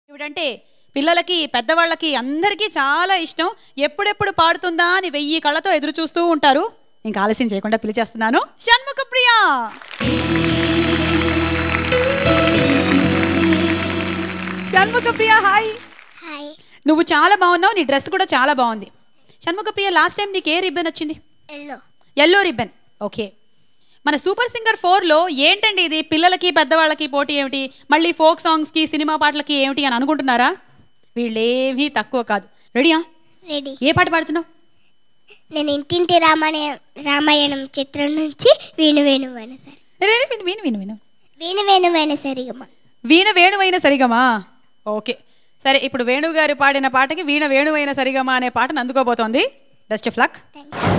ఇవిడంటే పిల్లలకి పెద్దవాళ్ళకి అందరికీ చాలా ఇష్టం. ఎప్పుడెప్పుడు పాడుతుందా అని 1000 కళ్ళతో ఎదురు చూస్తూ ఉంటారు. ఇంకా ఆలస్యం చేయకుండా పిలిచేస్తున్నాను షణ్ముఖప్రియ. షణ్ముఖప్రియ హాయ్. హాయ్. నువ్వు చాలా బాగున్నావు, నీ డ్రెస్ కూడా చాలా బాగుంది. షణ్ముఖప్రియ లాస్ట్ టైం నీకు ఏ రిబ్బన్ వచ్చింది? Yellow ribbon. ఓకే, మన సూపర్ సింగర్ 4లో ఏంటండి ఇది పిల్లలకి పెద్దవాళ్ళకి పోటీ ఏమిటి, మళ్ళీ ఫోక్ సాంగ్స్కి సినిమా పాటలకి ఏమిటి అని అనుకుంటున్నారా? వీళ్ళేమీ తక్కువ కాదు. రెడీయా? రెడీ. ఏ పాట పాడుతున్నావు? నేను ఇంటింటి రామాయణం చిత్రం నుంచి వీణ వేణువైన సరి. విను విను విను వీణ వేణువైన సరిగమ. వీణ వేణువైన సరిగమా? ఓకే సరే, ఇప్పుడు వేణువు గారు పాడిన పాటకి వీణ వేణువైన సరిగమ అనే పాటను అందుకోబోతోంది. Best of luck.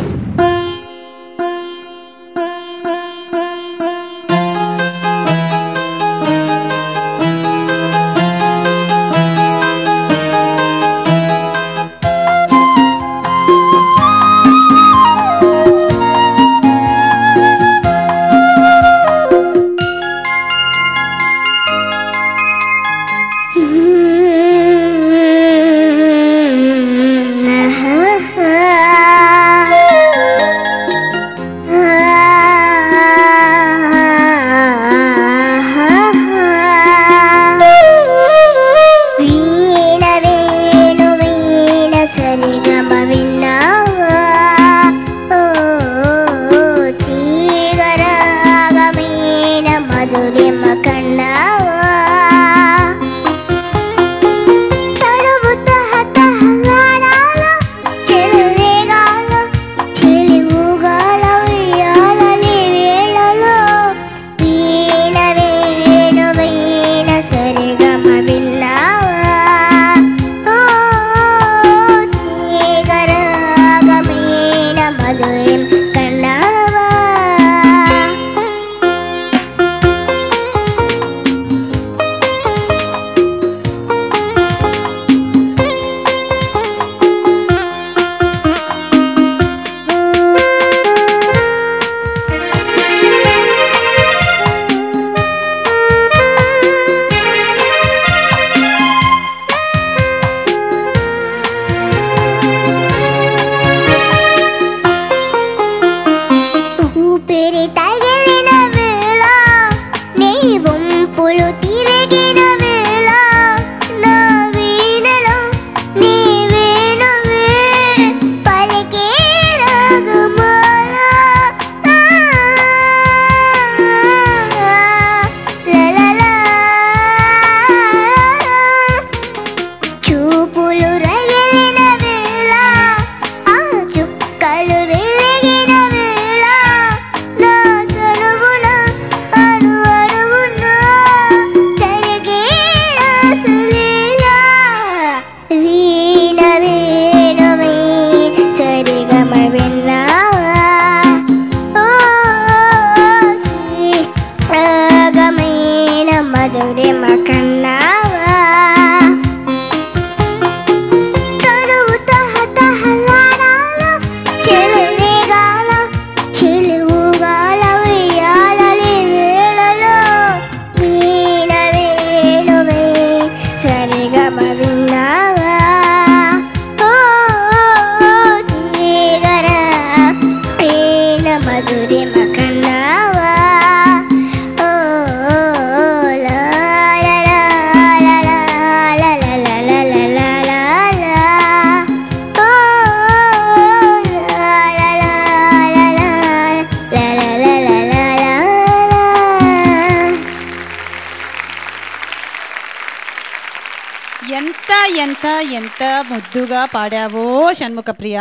ఎంత ముద్దుగా పాడావో షణ్ముఖప్రియ.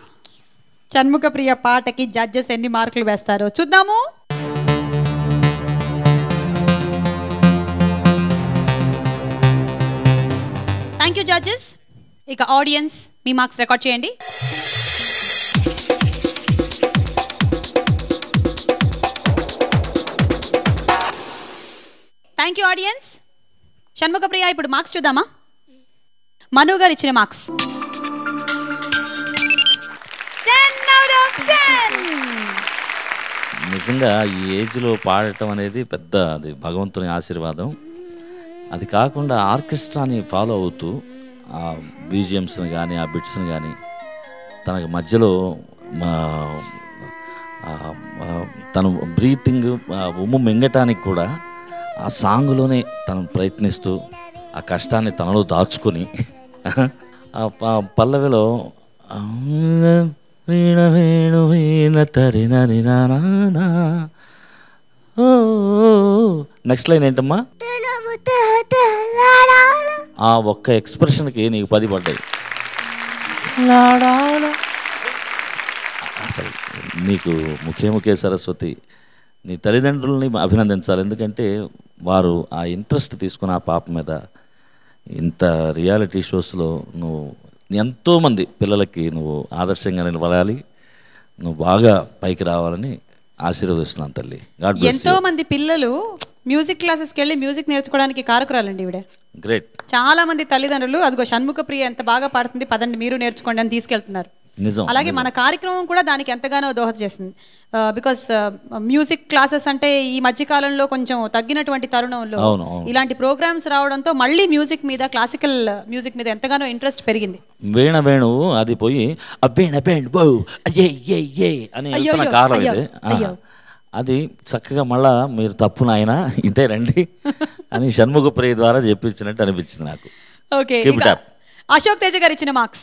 షణ్ముఖప్రియ పాటకి జడ్జెస్ ఎన్ని మార్కులు వేస్తారో చూద్దాము. Thank you judges. ఇక ఆడియన్స్ మీ మార్క్స్ రికార్డ్ చేయండి. Thank you audience. షణ్ముఖప్రియ ఇప్పుడు మార్క్స్ చూద్దామా? మను గారు ఇచ్చిన మార్క్స్ 10 out of 10. నిజంగా ఈ ఏజ్లో పాడటం అనేది పెద్ద అది భగవంతుని ఆశీర్వాదం. అది కాకుండా ఆర్కెస్ట్రాని ఫాలో అవుతూ ఆ బీజిఎమ్స్ని కానీ ఆ బిట్స్ని కానీ తనకు మధ్యలో తను బ్రీతింగ్ ఉమ్ము మింగటానికి కూడా ఆ సాంగ్లోనే తను ప్రయత్నిస్తూ ఆ కష్టాన్ని తనలో దాచుకొని ఆ పల్లవిలో వీణ వేణు వీణ తరినని నానా. నెక్స్ట్ లైన్ ఏంటమ్మా? ఆ ఒక్క ఎక్స్ప్రెషన్కి నీకు 10 పడ్డాయి. అసలు నీకు ముఖ్య సరస్వతి నీ తల్లిదండ్రులని అభినందించాలి. ఎందుకంటే వారు ఆ ఇంట్రెస్ట్ తీసుకుని ఆ పాప మీద ఇంత రియాలిటీ షోస్లో నువ్వు ఎంతోమంది పిల్లలకి నువ్వు ఆదర్శంగా నిలబడాలి, నువ్వు బాగా పైకి రావాలని ఆశీర్వదిస్తున్నాను తల్లి. ఎంతో మంది పిల్లలు మ్యూజిక్ క్లాసెస్కి వెళ్ళి మ్యూజిక్ నేర్చుకోవడానికి కారకురాలండి ఈవిడ. గ్రేట్. చాలా మంది తల్లిదండ్రులు అదిగో షణ్ముఖ ప్రియ ఎంత బాగా పాడుతుంది, పదండి మీరు నేర్చుకోండి అని తీసుకెళ్తున్నారు. నిజం. అలాగే మన కార్యక్రమం కూడా దానికి ఎంతగానో దోహద చేస్తుంది. బికాస్ మ్యూజిక్ క్లాసెస్ అంటే ఈ మధ్య కాలంలో కొంచెం తగ్గినటువంటి తరుణంలో ఇలాంటి ప్రోగ్రామ్స్ రావడంతో మళ్ళీ మ్యూజిక్ మీద, క్లాసికల్ మ్యూజిక్ మీద ఎంతగానో ఇంట్రెస్ట్ పెరిగింది. వీణ వేణు అది పోయి అని కారణం ఇది. అది చక్కగా మళ్ళా మీరు తప్పు నాయన ఇంటే రండి అని షణ్ముఖ ప్రియ ద్వారా చెప్పించినట్టు అనిపించింది నాకు. ఓకే, అశోక్ తేజ గారు ఇచ్చిన మార్క్స్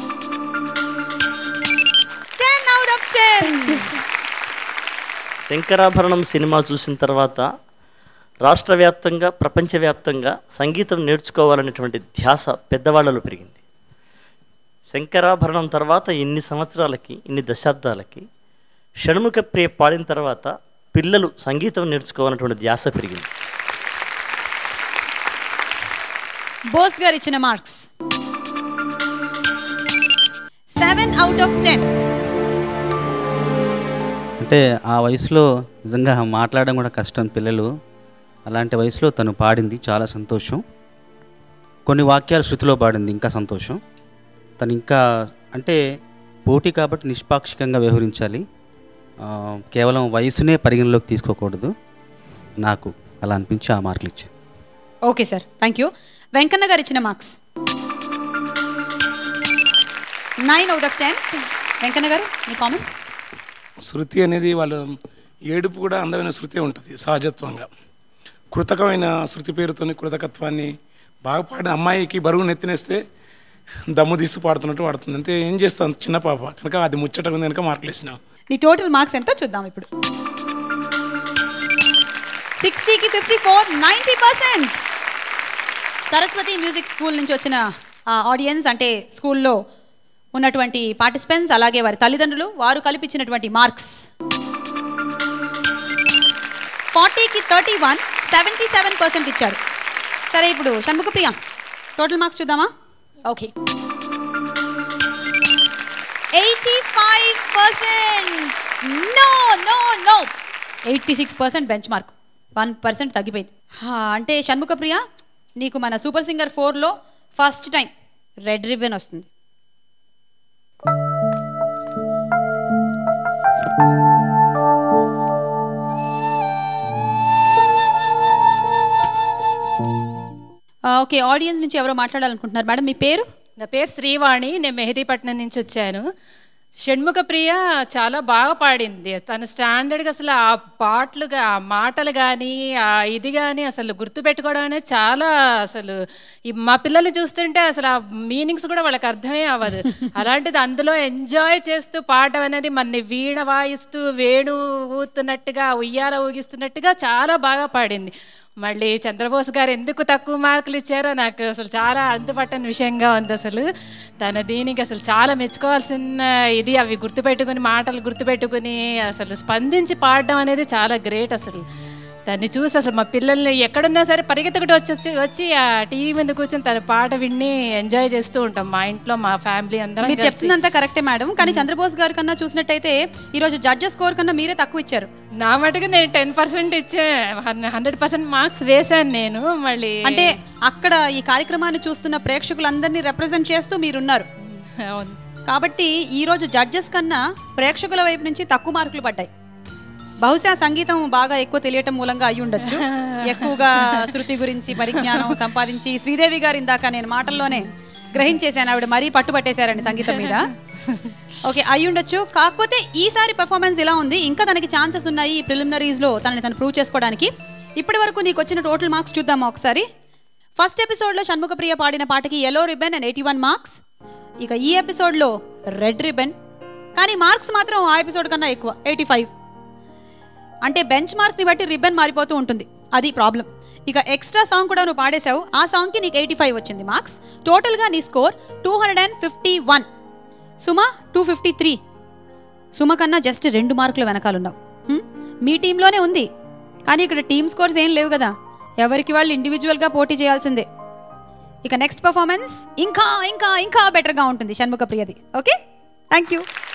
10 out of 10. శంకరాభరణం సినిమా చూసిన తర్వాత రాష్ట్ర వ్యాప్తంగా, ప్రపంచవ్యాప్తంగా సంగీతం నేర్చుకోవాలనేటువంటి ధ్యాస పెద్దవాళ్ళలో పెరిగింది. శంకరాభరణం తర్వాత ఇన్ని సంవత్సరాలకి, ఇన్ని దశాబ్దాలకి షణ్ముఖ ప్రియ పాడిన తర్వాత పిల్లలు సంగీతం నేర్చుకోవాలనేటువంటి ధ్యాస పెరిగింది. బోస్ గారు ఇచ్చిన మార్క్స్ 7 out of 10. అంటే ఆ వయసులో నిజంగా మాట్లాడడం కూడా కష్టం పిల్లలు. అలాంటి వయసులో తను పాడింది, చాలా సంతోషం. కొన్ని వాక్యాలు శృతిలో పాడింది, ఇంకా సంతోషం. తను ఇంకా అంటే పోటీ కాబట్టి నిష్పాక్షికంగా వ్యవహరించాలి, కేవలం వయసునే పరిగణలోకి తీసుకోకూడదు. నాకు అలా అనిపించి ఆ మార్కులు ఇచ్చాను. Okay sir, thank you. Venkanna garu ఇచ్చిన మార్క్స్ 9 out of 10. వెంకన్న గారు మీ కామెంట్స్. శృతి అనేది వాళ్ళ ఏడుపు కూడా అందమైన శృతి ఉంటుంది సహజత్వంగా. కృతకమైన శృతి పేరుతోని కృతకత్వాన్ని బాగా పాడిన అమ్మాయికి బరువు నెత్తినేస్తే దమ్ము తీస్తూ పాడుతున్నట్టు పాడుతుంది. అంతే, ఏం చేస్తాను చిన్న పాప కనుక అది ముచ్చట ఉంది కనుక మార్కులు వేసినాం. నీ టోటల్ మార్క్స్ ఎంత చూద్దాం ఇప్పుడు. 60కి 54, 90%. సరస్వతి మ్యూజిక్ స్కూల్ నుంచి వచ్చిన ఆడియన్స్ అంటే స్కూల్లో ఉన్నటువంటి పార్టిసిపెంట్స్ అలాగే వారి తల్లిదండ్రులు వారు కల్పించినటువంటి మార్క్స్ 40కి 31, 77% ఇచ్చారు. సరే, ఇప్పుడు షణ్ముఖ ప్రియ టోటల్ మార్క్స్ చూద్దామా? Okay, 85%. No no no 86% bench mark, 1% తగ్గిపోయింది. అంటే షణ్ముఖ ప్రియ నీకు మన సూపర్ సింగర్ 4లో ఫస్ట్ టైం రెడ్ రిబ్బన్ వస్తుంది. ఓకే, ఆడియన్స్ నుంచి ఎవరో మాట్లాడాలనుకుంటున్నారు. మేడం మీ పేరు? నా పేరు శ్రీవాణి, నేను మెహదీపట్నం నుంచి వచ్చాను. షణ్ముఖ ప్రియ చాలా బాగా పాడింది. తన స్టాండర్డ్గా అసలు ఆ పాటలు, ఆ మాటలు కానీ ఆ ఇది కానీ అసలు గుర్తుపెట్టుకోవడం అనేది చాలా, అసలు మా పిల్లల్ని చూస్తుంటే అసలు ఆ మీనింగ్స్ కూడా వాళ్ళకి అర్థమే అవ్వదు. అలాంటిది అందులో ఎంజాయ్ చేస్తూ పాడడం అనేది మన వీణ వాయిస్తూ వేణు ఊతున్నట్టుగా, ఉయ్యాల ఊగిస్తున్నట్టుగా చాలా బాగా పాడింది. మళ్ళీ చంద్రబోస్ గారు ఎందుకు తక్కువ మార్కులు ఇచ్చారో నాకు అసలు చాలా అంతుపట్టని విషయంగా ఉంది. అసలు తన దీనికి అసలు చాలా మెచ్చుకోవాల్సిన ఇది, అవి గుర్తుపెట్టుకుని, మాటలు గుర్తుపెట్టుకుని అసలు స్పందించి పాడడం అనేది చాలా గ్రేట్. అసలు తన్ని చూసి అసలు మా పిల్లల్ని ఎక్కడున్నా సరే పరిగెత్తుకుంటూ వచ్చి ఆ టీవీ మీద కూర్చొని తన పాట విని ఎంజాయ్ చేస్తూ ఉంటాం మా ఇంట్లో, మా ఫ్యామిలీ అందరం. మీరు చెప్తుందంతా కరెక్టే మేడం, కానీ చంద్రబోస్ గారి కన్నా చూసినట్టయితే ఈరోజు జడ్జెస్ స్కోర్ కన్నా మీరే తక్కువ ఇచ్చారు. నా మటుకు నేను 10% ఇచ్చే 100% మార్క్స్ వేశాను నేను. మళ్ళీ అంటే అక్కడ ఈ కార్యక్రమాన్ని చూస్తున్న ప్రేక్షకులందరినీ రిప్రజెంట్ చేస్తూ మీరున్నారు కాబట్టి ఈరోజు జడ్జెస్ కన్నా ప్రేక్షకుల వైపు నుంచి తక్కువ మార్కులు పడ్డాయి. బహుశా సంగీతం బాగా ఎక్కువ తెలియటం మూలంగా అయి ఉండొచ్చు. ఎక్కువగా శృతి గురించి పరిజ్ఞానం సంపాదించి శ్రీదేవి గారు ఇందాక నేను మాటల్లోనే గ్రహించేశాను, ఆవిడ మరీ పట్టుబట్టేశారండి సంగీతం మీద. ఓకే, అయి ఉండొచ్చు. కాకపోతే ఈసారి పర్ఫార్మెన్స్ ఇలా ఉంది, ఇంకా తనకి ఛాన్సెస్ ఉన్నాయి ఈ ప్రిలిమినరీస్లో తనని తను ప్రూవ్ చేసుకోవడానికి. ఇప్పటి వరకు నీకు వచ్చిన టోటల్ మార్క్స్ చూద్దామా ఒకసారి. ఫస్ట్ ఎపిసోడ్లో షణ్ముఖప్రియ పాడిన పాటకి yellow ribbon and 81 మార్క్స్. ఇక ఈ ఎపిసోడ్లో రెడ్ రిబన్, కానీ మార్క్స్ మాత్రం ఆ ఎపిసోడ్ కన్నా ఎక్కువ 85. అంటే బెంచ్ మార్క్ని బట్టి రిబ్బన్ మారిపోతూ ఉంటుంది, అది ప్రాబ్లం. ఇక ఎక్స్ట్రా సాంగ్ కూడా నువ్వు పాడేశావు, ఆ సాంగ్కి నీకు 85 వచ్చింది మార్క్స్. టోటల్గా నీ స్కోర్ 251. సుమ 253. సుమ కన్నా జస్ట్ 2 మార్కులు వెనకాలన్నావు. మీ టీంలోనే ఉంది, కానీ ఇక్కడ టీమ్ స్కోర్స్ ఏం లేవు కదా, ఎవరికి వాళ్ళు ఇండివిజువల్గా పోటీ చేయాల్సిందే. ఇక నెక్స్ట్ పర్ఫార్మెన్స్ ఇంకా ఇంకా ఇంకా బెటర్గా ఉంటుంది షణ్ముఖప్రియది. Okay, thank you.